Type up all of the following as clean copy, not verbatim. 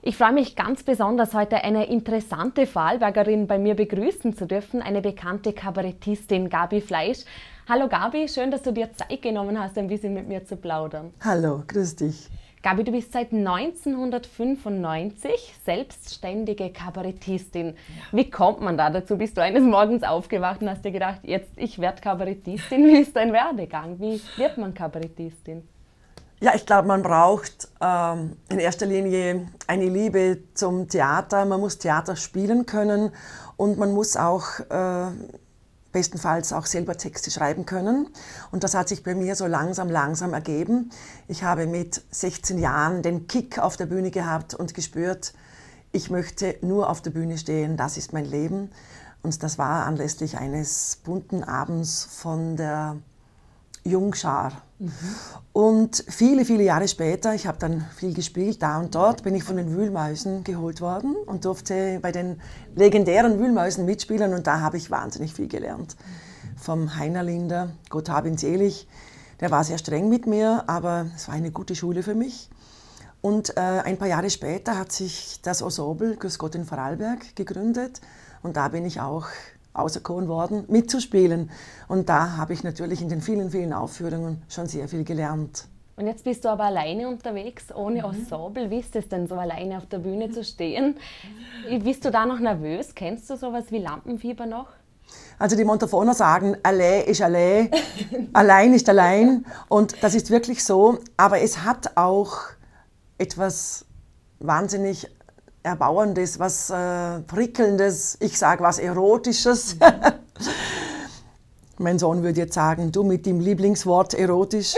Ich freue mich ganz besonders, heute eine interessante Vorarlbergerin bei mir begrüßen zu dürfen, eine bekannte Kabarettistin, Gabi Fleisch. Hallo Gabi, schön, dass du dir Zeit genommen hast, ein bisschen mit mir zu plaudern. Hallo, grüß dich. Gabi, du bist seit 1995 selbstständige Kabarettistin. Ja. Wie kommt man da dazu? Bist du eines Morgens aufgewacht und hast dir gedacht, jetzt ich werde Kabarettistin? Wie ist dein Werdegang? Wie wird man Kabarettistin? Ja, ich glaube, man braucht in erster Linie eine Liebe zum Theater. Man muss Theater spielen können und man muss auch bestenfalls auch selber Texte schreiben können. Und das hat sich bei mir so langsam ergeben. Ich habe mit 16 Jahren den Kick auf der Bühne gehabt und gespürt, ich möchte nur auf der Bühne stehen, das ist mein Leben. Und das war anlässlich eines bunten Abends von der Jungschar. Und viele Jahre später, ich habe dann viel gespielt, da und dort, bin ich von den Wühlmäusen geholt worden und durfte bei den legendären Wühlmäusen mitspielen und da habe ich wahnsinnig viel gelernt. Vom Heiner Linder, Gott hab ihn selig, der war sehr streng mit mir, aber es war eine gute Schule für mich. Und ein paar Jahre später hat sich das Ensemble Grüß Gott in Vorarlberg gegründet und da bin ich auch auserkoren worden, mitzuspielen. Und da habe ich natürlich in den vielen Aufführungen schon sehr viel gelernt. Und jetzt bist du aber alleine unterwegs, ohne Ensemble. Wie ist es denn, so alleine auf der Bühne zu stehen? Bist du da noch nervös? Kennst du sowas wie Lampenfieber noch? Also die Montafoner sagen, allein ist allein, allein ist allein. Und das ist wirklich so. Aber es hat auch etwas wahnsinnig Erbauerndes, was Prickelndes, ich sage was Erotisches. Mein Sohn würde jetzt sagen, du mit dem Lieblingswort erotisch.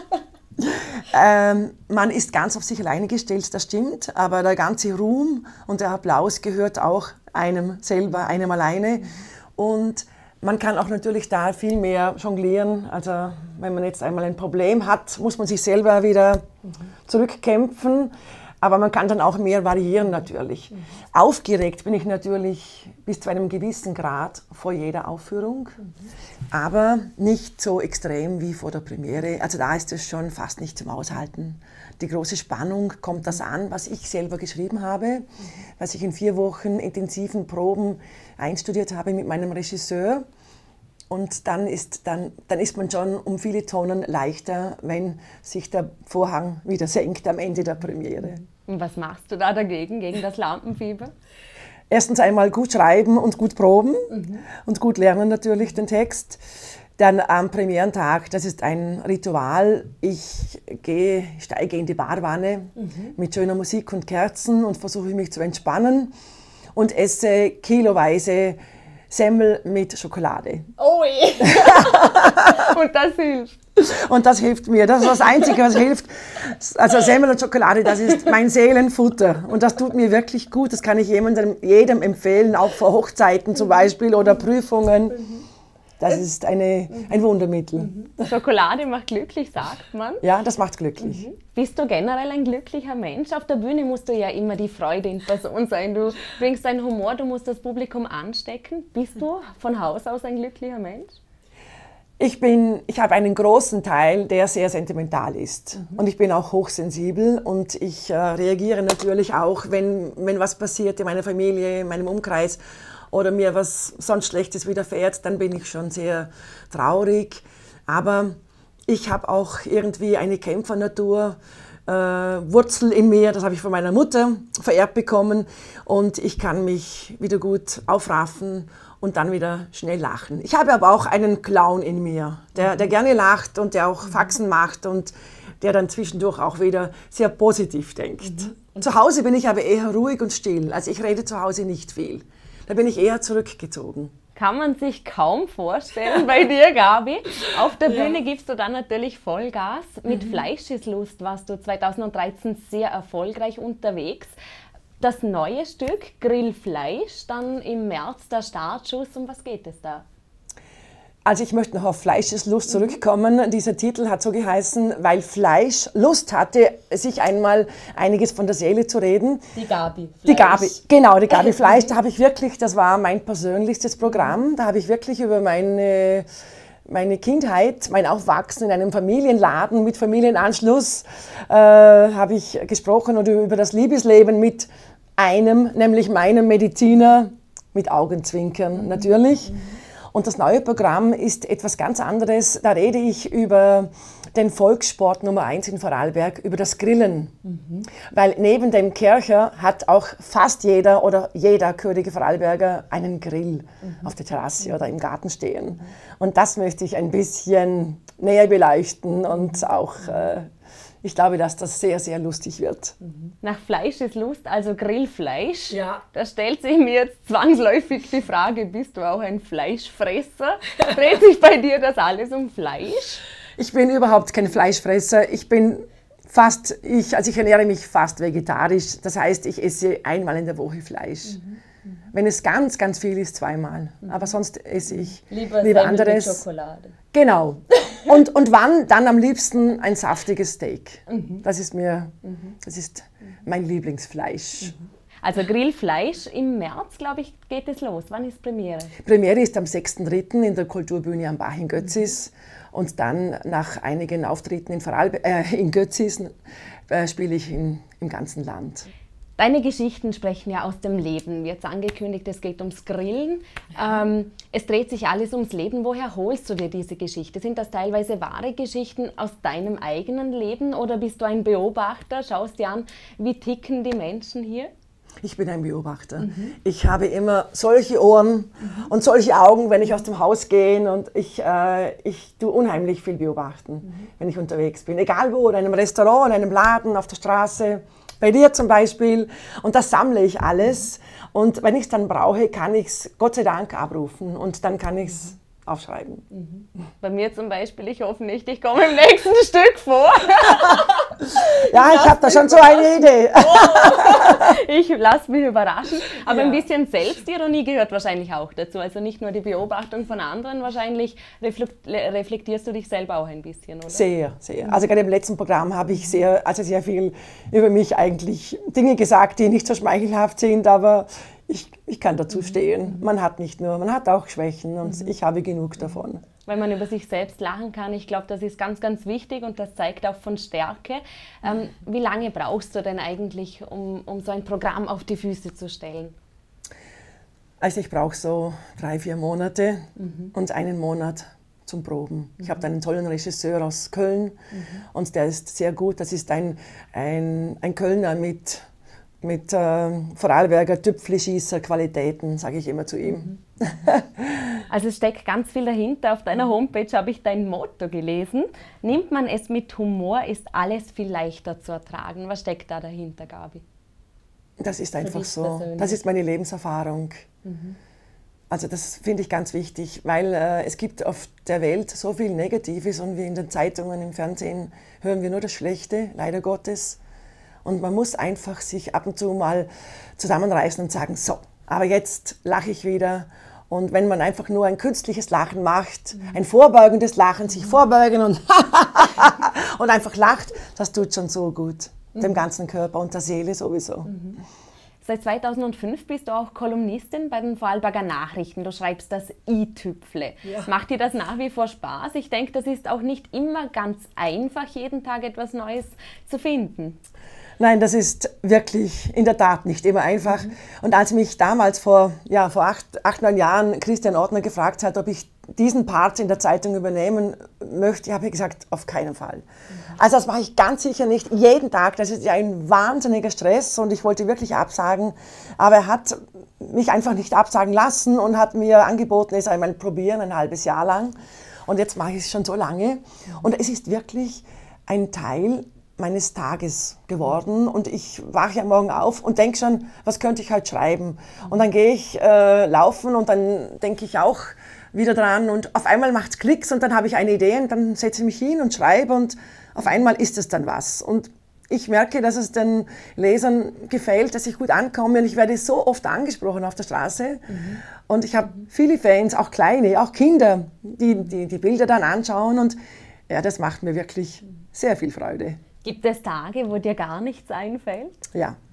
Man ist ganz auf sich alleine gestellt, das stimmt, aber der ganze Ruhm und der Applaus gehört auch einem selber, einem alleine. Und man kann auch natürlich da viel mehr jonglieren. Also wenn man jetzt einmal ein Problem hat, muss man sich selber wieder zurückkämpfen. Aber man kann dann auch mehr variieren natürlich. Aufgeregt bin ich natürlich bis zu einem gewissen Grad vor jeder Aufführung, aber nicht so extrem wie vor der Premiere. Also da ist es schon fast nicht zum Aushalten. Die große Spannung, kommt das an, was ich selber geschrieben habe, was ich in 4 Wochen intensiven Proben einstudiert habe mit meinem Regisseur. Und dann ist man schon um viele Tonnen leichter, wenn sich der Vorhang wieder senkt am Ende der Premiere. Und was machst du da dagegen, gegen das Lampenfieber? Erstens einmal gut schreiben und gut proben und gut lernen natürlich den Text. Dann am Premierentag, das ist ein Ritual, ich steige in die Badewanne mit schöner Musik und Kerzen und versuche mich zu entspannen und esse kiloweise Semmel mit Schokolade. Oh je. Und das hilft. Und das hilft mir. Das ist das Einzige, was hilft. Also Semmel und Schokolade, das ist mein Seelenfutter. Und das tut mir wirklich gut. Das kann ich jedem empfehlen, auch vor Hochzeiten zum Beispiel oder Prüfungen. Das ist ein Wundermittel. Schokolade macht glücklich, sagt man. Ja, das macht glücklich. Bist du generell ein glücklicher Mensch? Auf der Bühne musst du ja immer die Freude in Person sein. Du bringst deinen Humor, du musst das Publikum anstecken. Bist du von Haus aus ein glücklicher Mensch? Ich habe einen großen Teil, der sehr sentimental ist. Und ich bin auch hochsensibel und ich reagiere natürlich auch, wenn was passiert in meiner Familie, in meinem Umkreis, oder mir was sonst Schlechtes widerfährt, dann bin ich schon sehr traurig. Aber ich habe auch irgendwie eine Kämpfernatur, Wurzel in mir, das habe ich von meiner Mutter vererbt bekommen. Und ich kann mich wieder gut aufraffen und dann wieder schnell lachen. Ich habe aber auch einen Clown in mir, der gerne lacht und der auch Faxen macht und der dann zwischendurch auch wieder sehr positiv denkt. Zu Hause bin ich aber eher ruhig und still. Also ich rede zu Hause nicht viel. Da bin ich eher zurückgezogen. Kann man sich kaum vorstellen bei dir, Gabi. Auf der Bühne gibst du dann natürlich Vollgas. Mit Fleisch ist Lust warst du 2013 sehr erfolgreich unterwegs. Das neue Stück, Grillfleisch, dann im März der Startschuss. Um was geht es da? Also ich möchte noch auf Fleischeslust zurückkommen. Dieser Titel hat so geheißen, weil Fleisch Lust hatte, sich einmal einiges von der Seele zu reden. Die Gabi Fleisch. Die Gabi, genau, die Gabi Fleisch. Da habe ich wirklich, das war mein persönlichstes Programm, da habe ich wirklich über meine meine Kindheit, mein Aufwachsen in einem Familienladen mit Familienanschluss, habe ich gesprochen oder über das Liebesleben mit einem, nämlich meinem Mediziner, mit Augenzwinkern natürlich. Und das neue Programm ist etwas ganz anderes. Da rede ich über den Volkssport Nummer 1 in Vorarlberg, über das Grillen. Weil neben dem Kircher hat auch fast jeder oder jeder gebürtige Vorarlberger einen Grill auf der Terrasse oder im Garten stehen. Und das möchte ich ein bisschen näher beleuchten und auch ich glaube, dass das sehr, sehr lustig wird. Nach Fleisch ist Lust, also Grillfleisch. Ja. Da stellt sich mir jetzt zwangsläufig die Frage, bist du auch ein Fleischfresser? Dreht sich bei dir das alles um Fleisch? Ich bin überhaupt kein Fleischfresser. Ich ernähre mich fast vegetarisch. Das heißt, ich esse einmal in der Woche Fleisch. Wenn es ganz, ganz viel ist, zweimal. Aber sonst esse ich lieber anderes. Mit Schokolade. Genau. Und wann? Dann am liebsten ein saftiges Steak. Das ist mein Lieblingsfleisch. Also Grillfleisch, im März, glaube ich, geht es los. Wann ist Premiere? Premiere ist am 6.3. in der Kulturbühne am Bach in Götzis. Und dann nach einigen Auftritten in Götzis spiele ich im ganzen Land. Deine Geschichten sprechen ja aus dem Leben. Wie jetzt angekündigt, es geht ums Grillen. Es dreht sich alles ums Leben. Woher holst du dir diese Geschichte? Sind das teilweise wahre Geschichten aus deinem eigenen Leben oder bist du ein Beobachter? Schaust dir an, wie ticken die Menschen hier? Ich bin ein Beobachter. Ich habe immer solche Ohren und solche Augen, wenn ich aus dem Haus gehe, und ich tue unheimlich viel beobachten, wenn ich unterwegs bin. Egal wo, in einem Restaurant, in einem Laden, auf der Straße, bei dir zum Beispiel. Und das sammle ich alles. Und wenn ich es dann brauche, kann ich es Gott sei Dank abrufen und dann kann ich es aufschreiben. Bei mir zum Beispiel, ich hoffe nicht, ich komme im nächsten Stück vor. Ja, ich habe da schon so eine Idee. Ich lasse mich überraschen. Aber ein bisschen Selbstironie gehört wahrscheinlich auch dazu. Also nicht nur die Beobachtung von anderen, wahrscheinlich reflektierst du dich selber auch ein bisschen, oder? Sehr, sehr. Also gerade im letzten Programm habe ich sehr viel über mich eigentlich Dinge gesagt, die nicht so schmeichelhaft sind, aber ich kann dazu stehen. Man hat auch Schwächen und ich habe genug davon. Weil man über sich selbst lachen kann, ich glaube, das ist ganz, ganz wichtig und das zeigt auch von Stärke. Wie lange brauchst du denn eigentlich, um so ein Programm auf die Füße zu stellen? Also ich brauche so 3-4 Monate und einen Monat zum Proben. Ich habe da einen tollen Regisseur aus Köln und der ist sehr gut. Das ist ein Kölner mit Vorarlberger Tüpfelschießer-Qualitäten, sage ich immer zu ihm. Also es steckt ganz viel dahinter. Auf deiner Homepage habe ich dein Motto gelesen. Nimmt man es mit Humor, ist alles viel leichter zu ertragen. Was steckt da dahinter, Gabi? Das ist einfach so. Das ist meine Lebenserfahrung. Also das finde ich ganz wichtig, weil es gibt auf der Welt so viel Negatives und wir in den Zeitungen, im Fernsehen hören wir nur das Schlechte, leider Gottes. Und man muss einfach sich ab und zu mal zusammenreißen und sagen, so, aber jetzt lache ich wieder. Und wenn man einfach nur ein künstliches Lachen macht, ein vorbeugendes Lachen, sich vorbeugen und einfach lacht, das tut schon so gut. Dem ganzen Körper und der Seele sowieso. Seit 2005 bist du auch Kolumnistin bei den Vorarlberger Nachrichten. Du schreibst das i-Tüpfle. Ja. Macht dir das nach wie vor Spaß? Ich denke, das ist auch nicht immer ganz einfach, jeden Tag etwas Neues zu finden. Nein, das ist wirklich in der Tat nicht immer einfach. Und als mich damals vor 8-9 Jahren Christian Ortner gefragt hat, ob ich diesen Part in der Zeitung übernehmen möchte, habe ich gesagt, auf keinen Fall. Also das mache ich ganz sicher nicht jeden Tag. Das ist ja ein wahnsinniger Stress und ich wollte wirklich absagen. Aber er hat mich einfach nicht absagen lassen und hat mir angeboten, es einmal probieren, ein halbes Jahr lang. Und jetzt mache ich es schon so lange. Und es ist wirklich ein Teil meines Tages geworden und ich wache am Morgen auf und denke schon, was könnte ich heute schreiben? Und dann gehe ich laufen und dann denke ich auch wieder dran und auf einmal macht es Klicks und dann habe ich eine Idee und dann setze ich mich hin und schreibe und auf einmal ist es dann was. Und ich merke, dass es den Lesern gefällt, dass ich gut ankomme und ich werde so oft angesprochen auf der Straße und ich habe viele Fans, auch kleine, auch Kinder, die Bilder dann anschauen und ja, das macht mir wirklich sehr viel Freude. Gibt es Tage, wo dir gar nichts einfällt? Ja,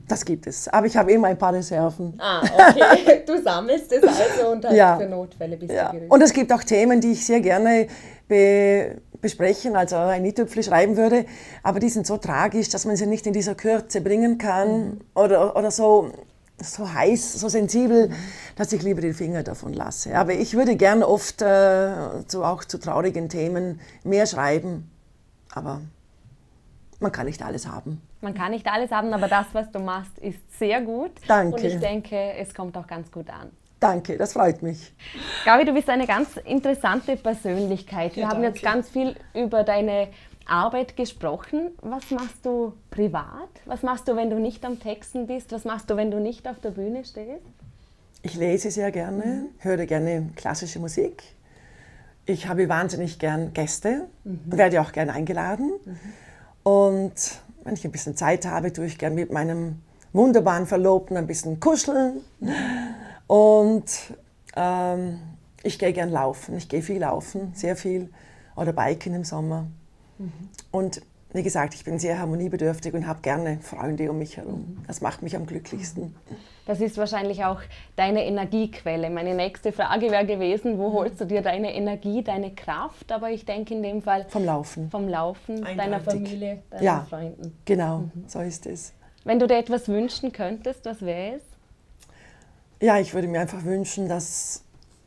Das gibt es. Aber ich habe immer ein paar Reserven. Ah, okay. Du sammelst es also und hast für Notfälle bist du gerüstet. Und es gibt auch Themen, die ich sehr gerne besprechen, also ein i-Tüpfel schreiben würde, aber die sind so tragisch, dass man sie nicht in dieser Kürze bringen kann oder so heiß, so sensibel, dass ich lieber den Finger davon lasse. Aber ich würde gern oft auch zu traurigen Themen mehr schreiben, aber man kann nicht alles haben. Man kann nicht alles haben, aber das, was du machst, ist sehr gut. Danke. Und ich denke, es kommt auch ganz gut an. Danke, das freut mich. Gabi, du bist eine ganz interessante Persönlichkeit. Wir haben danke. jetzt ganz viel über deine Arbeit gesprochen. Was machst du privat? Was machst du, wenn du nicht am Texten bist? Was machst du, wenn du nicht auf der Bühne stehst? Ich lese sehr gerne, höre gerne klassische Musik. Ich habe wahnsinnig gern Gäste, werde auch gern eingeladen. Und wenn ich ein bisschen Zeit habe, tue ich gern mit meinem wunderbaren Verlobten ein bisschen kuscheln. Und ich gehe gern laufen. Ich gehe viel laufen, sehr viel. Oder biken im Sommer. Und wie gesagt, ich bin sehr harmoniebedürftig und habe gerne Freunde um mich herum. Das macht mich am glücklichsten. Das ist wahrscheinlich auch deine Energiequelle. Meine nächste Frage wäre gewesen, wo holst du dir deine Energie, deine Kraft? Aber ich denke in dem Fall vom Laufen. Vom Laufen, deiner Familie, deinen Freunden. Genau, so ist es. Wenn du dir etwas wünschen könntest, was wäre es? Ja, ich würde mir einfach wünschen, dass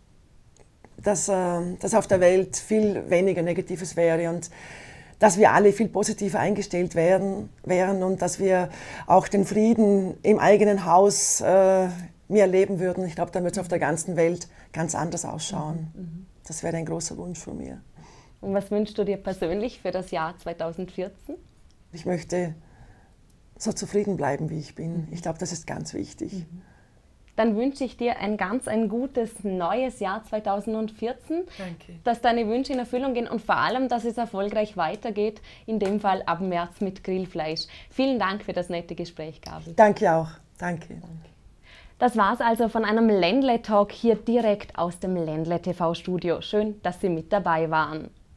auf der Welt viel weniger Negatives wäre und dass wir alle viel positiver eingestellt wären und dass wir auch den Frieden im eigenen Haus mehr erleben würden. Ich glaube, dann wird es auf der ganzen Welt ganz anders ausschauen. Das wäre ein großer Wunsch von mir. Und was wünschst du dir persönlich für das Jahr 2014? Ich möchte so zufrieden bleiben, wie ich bin. Ich glaube, das ist ganz wichtig. Dann wünsche ich dir ein gutes neues Jahr 2014. Danke. Dass deine Wünsche in Erfüllung gehen und vor allem, dass es erfolgreich weitergeht, in dem Fall ab März mit Grillfleisch. Vielen Dank für das nette Gespräch, Gabi. Danke auch. Danke. Das war's also von einem Ländle-Talk hier direkt aus dem Ländle TV-Studio. Schön, dass Sie mit dabei waren.